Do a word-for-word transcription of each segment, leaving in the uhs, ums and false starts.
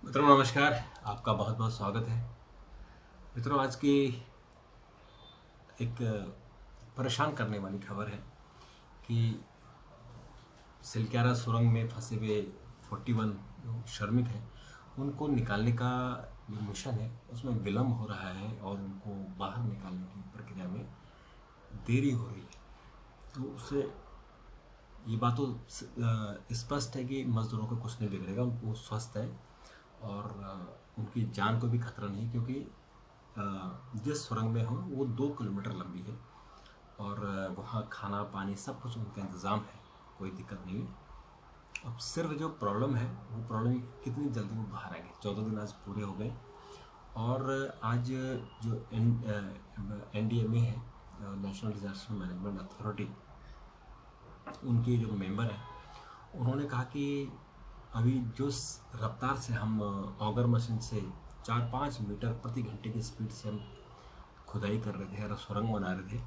मित्रों नमस्कार। आपका बहुत बहुत स्वागत है। मित्रों, आज की एक परेशान करने वाली खबर है कि सिलक्यारा सुरंग में फंसे हुए इकतालीस जो श्रमिक हैं उनको निकालने का जो मिशन है उसमें विलम्ब हो रहा है और उनको बाहर निकालने की प्रक्रिया में देरी हो रही है। तो उससे ये बात तो स्पष्ट है कि मज़दूरों को कुछ नहीं बिगड़ेगा, वो स्वस्थ है और उनकी जान को भी खतरा नहीं, क्योंकि जिस सुरंग में हूँ वो दो किलोमीटर लंबी है और वहाँ खाना पानी सब कुछ उनका इंतज़ाम है, कोई दिक्कत नहीं है। अब सिर्फ जो प्रॉब्लम है वो प्रॉब्लम कितनी जल्दी वो बाहर आएगी। चौदह दिन आज पूरे हो गए और आज जो एन डी एम ए है, नेशनल डिजास्टर मैनेजमेंट अथॉरिटी, उनके जो मेंबर हैं उन्होंने कहा कि अभी जो रफ्तार से हम ऑगर मशीन से चार पाँच मीटर प्रति घंटे की स्पीड से हम खुदाई कर रहे थे और सुरंग बना रहे थे,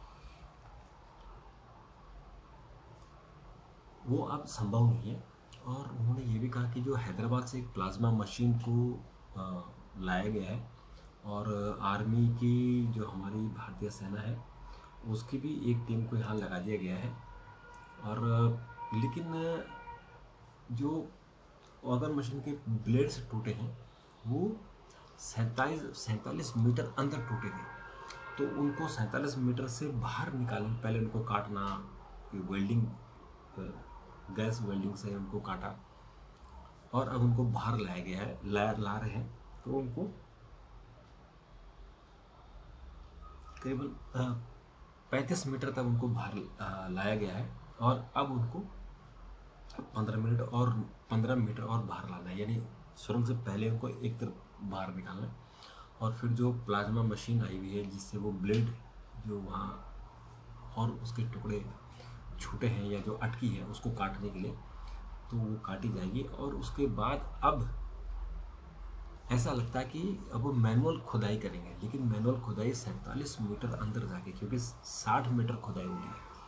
वो अब संभव नहीं है। और उन्होंने ये भी कहा कि जो हैदराबाद से एक प्लाज्मा मशीन को लाया गया है और आर्मी की जो हमारी भारतीय सेना है उसकी भी एक टीम को यहाँ लगा दिया गया है। और लेकिन जो ऑगर मशीन के ब्लेड्स टूटे हैं वो सैंतालीस सैंतालीस मीटर अंदर टूटे थे, तो उनको सैंतालीस मीटर से बाहर निकालने पहले उनको काटना, वेल्डिंग गैस वेल्डिंग से उनको काटा और अब उनको बाहर लाया गया है, ला ला रहे हैं। तो उनको करीबन पैंतीस मीटर तक उनको बाहर लाया गया है और अब उनको पंद्रह मिनट और पंद्रह मीटर और बाहर लाना है, यानी सुरंग से पहले उनको एक तरफ बाहर निकालना है और फिर जो प्लाज्मा मशीन आई हुई है जिससे वो ब्लेड जो वहाँ और उसके टुकड़े छूटे हैं या जो अटकी है उसको काटने के लिए तो वो काटी जाएगी। और उसके बाद अब ऐसा लगता है कि अब वो मैनुअल खुदाई करेंगे, लेकिन मैनुअल खुदाई सैंतालीस मीटर अंदर जाके, क्योंकि साठ मीटर खुदाई होगी।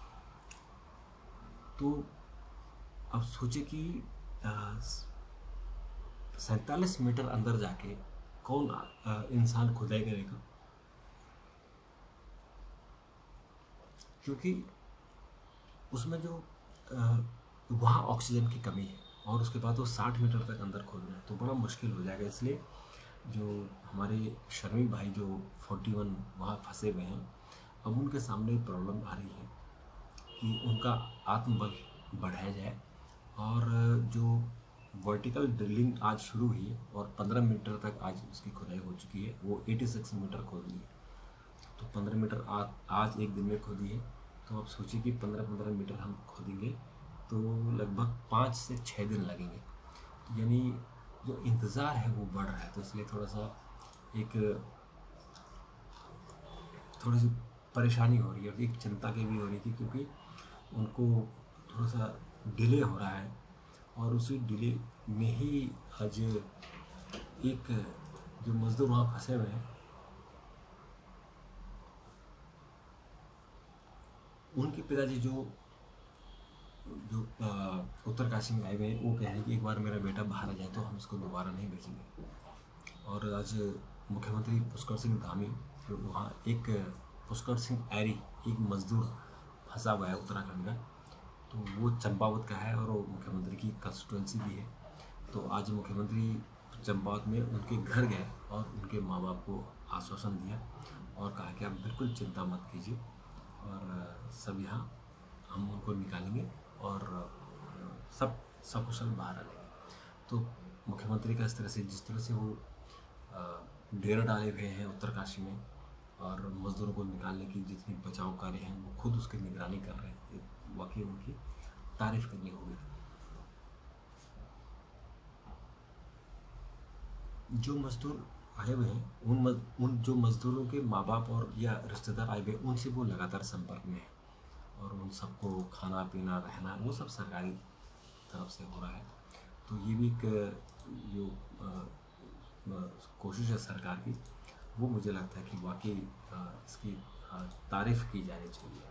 तो अब सोचे कि सैंतालीस मीटर अंदर जाके कौन आ, इंसान खुदाई करेगा, क्योंकि उसमें जो आ, वहाँ ऑक्सीजन की कमी है और उसके बाद वो साठ मीटर तक अंदर खोदना है तो बड़ा मुश्किल हो जाएगा। इसलिए जो हमारे श्रमिक भाई जो इकतालीस वहाँ फंसे हुए हैं, अब उनके सामने प्रॉब्लम आ रही है कि उनका आत्मबल बढ़ाया जाए। और जो वर्टिकल ड्रिलिंग आज शुरू हुई है और पंद्रह मीटर तक आज उसकी खुदाई हो चुकी है, वो छियासी मीटर खोद ली है, तो पंद्रह मीटर आज आज एक दिन में खोदी है। तो आप सोचिए कि पंद्रह पंद्रह मीटर हम खोदेंगे तो लगभग पाँच से छः दिन लगेंगे, तो यानी जो इंतज़ार है वो बढ़ रहा है। तो इसलिए थोड़ा सा एक थोड़ी सी परेशानी हो रही है और एक चिंता की भी हो रही थी, क्योंकि उनको थोड़ा सा डिले हो रहा है और उसी डिले में ही आज एक जो मज़दूर वहाँ फंसे हुए हैं उनके पिताजी जो जो उत्तरकाशी में आए हुए हैं वो कह रहे हैं कि एक बार मेरा बेटा बाहर आ जाए तो हम इसको दोबारा नहीं भेजेंगे। और आज मुख्यमंत्री पुष्कर सिंह धामी, जो वहाँ एक पुष्कर सिंह ऐरी एक मज़दूर फंसा हुआ है उत्तराखंड में, तो वो चंपावत का है और वो मुख्यमंत्री की कंस्टिट्यूंसी भी है। तो आज मुख्यमंत्री चंपावत में उनके घर गए और उनके माँ बाप को आश्वासन दिया और कहा कि आप बिल्कुल चिंता मत कीजिए और सब यहाँ हम उनको निकालेंगे और सब सकुशल बाहर आ जाएंगे। तो मुख्यमंत्री का इस तरह से जिस तरह से वो डेरा डाले हुए हैं उत्तरकाशी में और मज़दूरों को निकालने की जितनी बचाव कार्य हैं वो खुद उसकी निगरानी कर रहे हैं, वाकई उनकी तारीफ करनी होगी। जो मज़दूर आए हुए हैं उन मज, उन जो मज़दूरों के माँ बाप और या रिश्तेदार आए हुए उनसे वो लगातार संपर्क में है और उन सबको खाना पीना रहना वो सब सरकारी तरफ से हो रहा है। तो ये भी एक जो कोशिश है सरकार की, वो मुझे लगता है कि वाकई इसकी तारीफ़ की जानी चाहिए।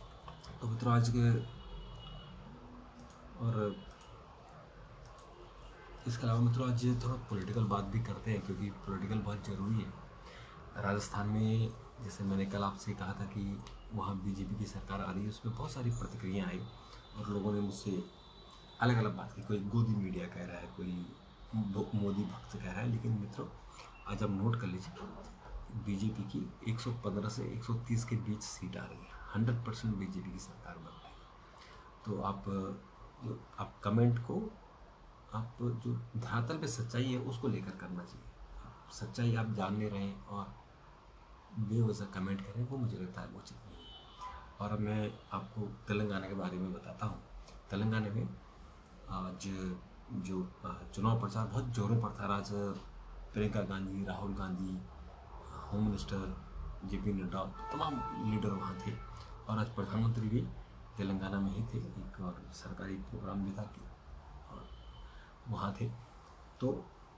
तो मित्रों आज के और इसके अलावा मित्रों आज थोड़ा पॉलिटिकल बात भी करते हैं, क्योंकि पॉलिटिकल बहुत ज़रूरी है। राजस्थान में जैसे मैंने कल आपसे कहा था कि वहाँ बीजेपी की सरकार आ रही है, उसमें बहुत सारी प्रतिक्रियाँ आई और लोगों ने मुझसे अलग अलग बात की। कोई गोदी मीडिया कह रहा है, कोई मोदी भक्त कह रहा है, लेकिन मित्रों आज आप नोट कर लीजिए, बीजेपी की एक सौ पंद्रह से एक सौ तीस के बीच सीट आ रही है, हंड्रेड परसेंट बीजेपी की सरकार बन रही है। तो आप जो आप कमेंट को आप जो धरातल पे सच्चाई है उसको लेकर करना चाहिए। सच्चाई आप जानने रहें और बेवजह कमेंट करें, वो मुझे लगता है उचित नहीं है। और अब मैं आपको तेलंगाना के बारे में बताता हूँ। तेलंगाना में आज जो चुनाव प्रचार बहुत जोरों पर था। आज Priyanka Gandhi, Rahul Gandhi, home minister J P Nadda, तमाम लीडर वहाँ थे और आज प्रधानमंत्री भी तेलंगाना में ही थे। एक और सरकारी प्रोग्राम भी था कि वहाँ थे। तो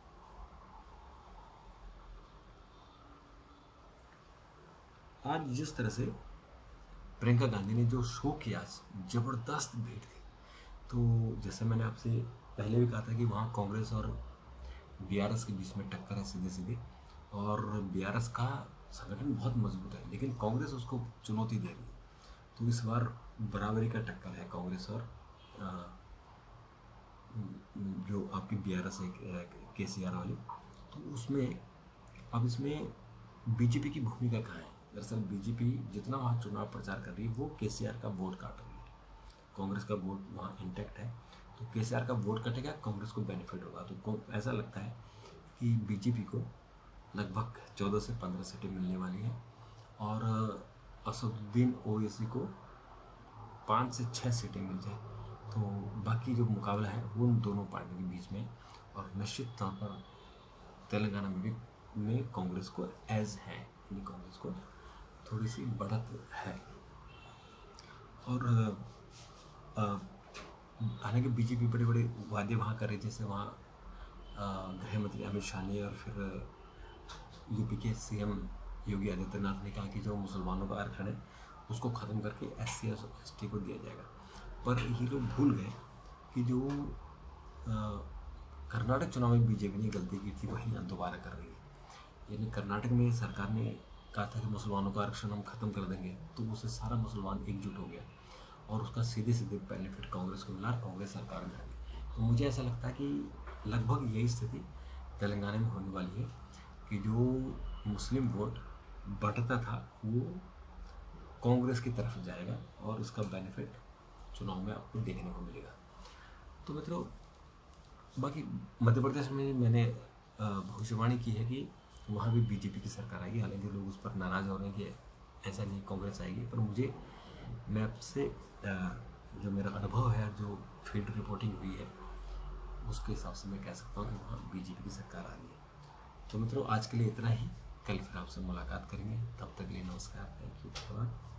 आज जिस तरह से प्रियंका गांधी ने जो शो किया, आज ज़बरदस्त भीड़ थी। तो जैसे मैंने आपसे पहले भी कहा था कि वहाँ कांग्रेस और बीआरएस के बीच में टक्कर है सीधे सीधे, और बीआरएस का संगठन बहुत मजबूत है, लेकिन कांग्रेस उसको चुनौती दे रही है। तो इस बार बराबरी का टक्कर है कांग्रेस और आ, जो आपकी बीआरएस है के सी आर वाली। तो उसमें अब इसमें बीजेपी की भूमिका कहाँ है? दरअसल बीजेपी जितना वहाँ चुनाव प्रचार कर रही है वो केसीआर का वोट काट रही है। कांग्रेस का वोट वहाँ इंटैक्ट है, तो केसीआर का वोट कटेगा, कांग्रेस को बेनिफिट होगा। तो ऐसा लगता है कि बीजेपी को लगभग चौदह से पंद्रह सीटें मिलने वाली हैं और असदुद्दीन ओवैसी को पाँच से छः सीटें मिल जाए तो बाकी जो मुकाबला है वो उन दोनों पार्टियों के बीच में। और निश्चित तौर पर तेलंगाना में भी में कांग्रेस को एज है, यानी कांग्रेस को थोड़ी सी बढ़त है। और हालांकि बीजेपी बड़े बड़े वादे वहाँ करे, जैसे वहाँ गृह मंत्री अमित शाह ने और फिर यूपी के सीएम योगी आदित्यनाथ ने कहा कि जो मुसलमानों का आरक्षण है उसको ख़त्म करके एस सी और एस टी को दिया जाएगा। पर ये लोग भूल गए कि जो कर्नाटक चुनाव में बीजेपी ने गलती की थी वही दोबारा कर रही है। यानी कर्नाटक में सरकार ने कहा था कि मुसलमानों का आरक्षण हम ख़त्म कर देंगे, तो उससे सारा मुसलमान एकजुट हो गया और उसका सीधे सीधे बेनिफिट कांग्रेस को मिला, कांग्रेस सरकार में आ गई। तो मुझे ऐसा लगता है कि लगभग यही स्थिति तेलंगाना में होने वाली है कि जो मुस्लिम वोट बढ़ता था वो कांग्रेस की तरफ जाएगा और उसका बेनिफिट चुनाव में आपको देखने को मिलेगा। तो मित्रों, बाकी मध्य प्रदेश में मैंने भविष्यवाणी की है कि वहाँ भी बीजेपी की सरकार आएगी। हालांकि लोग उस पर नाराज़ हो रहे हैं कि ऐसा नहीं कांग्रेस आएगी, पर मुझे मैं आपसे जो मेरा अनुभव है, जो फील्ड रिपोर्टिंग हुई है, उसके हिसाब से मैं कह सकता हूँ कि वहाँ बीजेपी की सरकार आ रही है। तो मित्रों, आज के लिए इतना ही। कल फिर आपसे मुलाकात करेंगे, तब तक के लिए नमस्कार, थैंक यू, धन्यवाद।